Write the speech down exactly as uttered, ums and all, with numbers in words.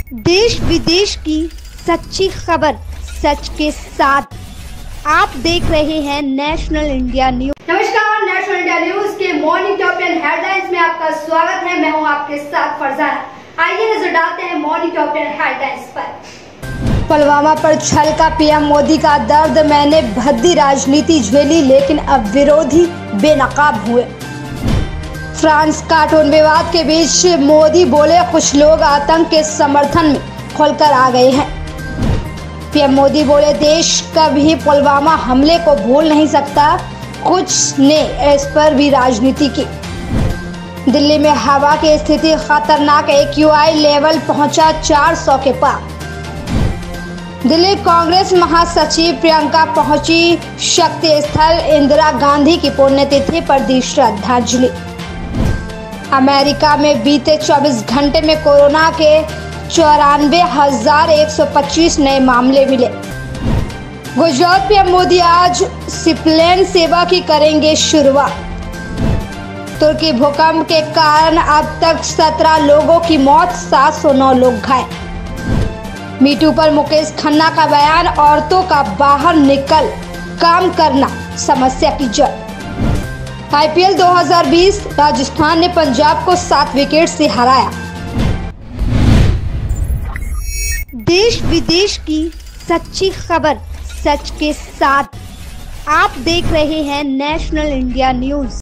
देश विदेश की सच्ची खबर सच के साथ। आप देख रहे हैं नेशनल इंडिया न्यूज। नमस्कार, नेशनल इंडिया न्यूज के मॉर्निंग टॉप टेन हेडलाइंस में आपका स्वागत है। मैं हूं आपके साथ फरजाना। आइए नजर डालते हैं मॉर्निंग टॉप टेन हेडलाइंस पर। पुलवामा पर छल का पीएम मोदी का दर्द। मैंने भद्दी राजनीति झेली लेकिन अब विरोधी बेनकाब हुए। फ्रांस कार्टून विवाद के बीच मोदी बोले कुछ लोग आतंक के समर्थन में खुलकर आ गए हैं। पीएम मोदी बोले देश कभी पुलवामा हमले को भूल नहीं सकता। कुछ ने इस पर भी राजनीति की। दिल्ली में हवा की स्थिति खतरनाक। एक्यूआई लेवल पहुंचा चार सौ के पार। दिल्ली कांग्रेस महासचिव प्रियंका पहुंची शक्ति स्थल। इंदिरा गांधी की पुण्यतिथि पर दी श्रद्धांजलि। अमेरिका में बीते चौबीस घंटे में कोरोना के चौरानवे हजार एक सौ पच्चीस नए मामले मिले। गुजरात पीएम मोदी आज सीप्लेन सेवा की करेंगे शुरुआत। तुर्की भूकंप के कारण अब तक सत्रह लोगों की मौत, सात सौ नौ लोग घायल। मीटू पर मुकेश खन्ना का बयान। औरतों का बाहर निकल काम करना समस्या की जड़। आईपीएल दो हज़ार बीस राजस्थान ने पंजाब को सात विकेट से हराया। देश विदेश की सच्ची खबर सच के साथ। आप देख रहे हैं नेशनल इंडिया न्यूज।